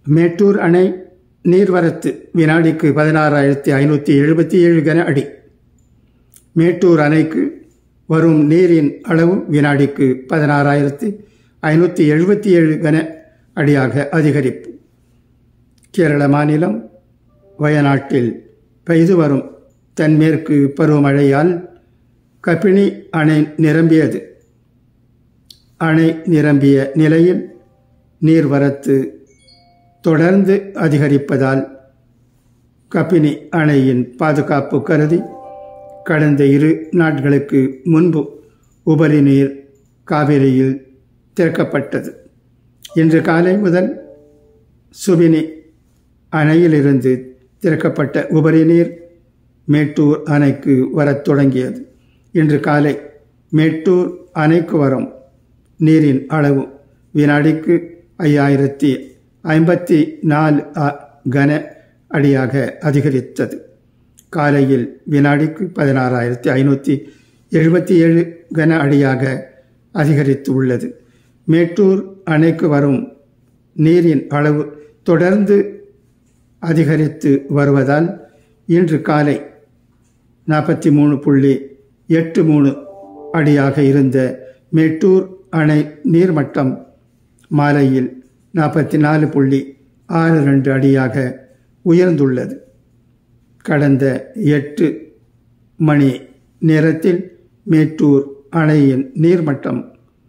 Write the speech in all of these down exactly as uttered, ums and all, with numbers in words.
மேட்டூர் அணை நீர்வரத்து வினாடிக்கு பதினாறாயிரத்தி ஐநூற்றி எழுபத்தி ஏழு கன அடி. மேட்டூர் அணைக்கு வரும் நீரின் அளவு வினாடிக்கு பதினாறாயிரத்தி ஐநூற்றி எழுபத்தி ஏழு கன அடியாக அதிகரிப்பு. கேரள மாநிலம் வயநாட்டில் பெய்து வரும் தென்மேற்கு பருவமழையால் கபினி அணை நிரம்பியது. அணை நிரம்பிய நிலையில் நீர்வரத்து தொடர்ந்து அதிகரிப்பதால் கபினி அணையின் பாதுகாப்பு கருதி கடந்த இரு நாட்களுக்கு முன்பு உபரி நீர் காவிரியில் திறக்கப்பட்டது. இன்று காலை முதல் சுபினி அணையிலிருந்து திறக்கப்பட்ட உபரி நீர் மேட்டூர் அணைக்கு வரத் தொடங்கியது. இன்று காலை மேட்டூர் அணைக்கு வரும் நீரின் அளவு வினாடிக்கு ஐயாயிரத்தி ஐம்பத்தி நாலு கன அடியாக அதிகரித்தது. காலையில் வினாடிக்கு பதினாறாயிரத்தி ஐநூற்றி எழுபத்தி ஏழு கன அடியாக அதிகரித்து உள்ளது. மேட்டூர் அணைக்கு வரும் நீரின் அளவு தொடர்ந்து அதிகரித்து வருவதால் இன்று காலை நாற்பத்தி மூணு புள்ளி எட்டு மூணு அடியாக இருந்த மேட்டூர் அணை நீர்மட்டம் மாலையில் நாற்பத்தி நாலு புள்ளி ஆறு ரெண்டு அடியாக உயர்ந்துள்ளது. கடந்த எட்டு மணி நேரத்தில் மேட்டூர் அணையின் நீர்மட்டம்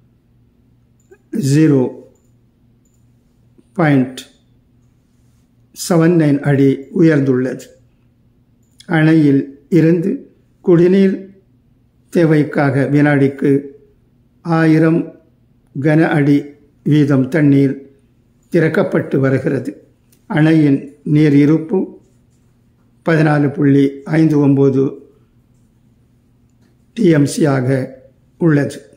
ஜீரோ பாயிண்ட் செவன் நைன் அடி உயர்ந்துள்ளது. அணையில் இருந்து குடிநீர் தேவைக்காக வினாடிக்கு ஆயிரம் கன அடி வீதம் தண்ணீர் திறக்கப்பட்டு வருகிறது. அணையின் நீர் இருப்பு பதினாலு புள்ளி ஐந்து ஒம்பது டிஎம்சியாக உள்ளது.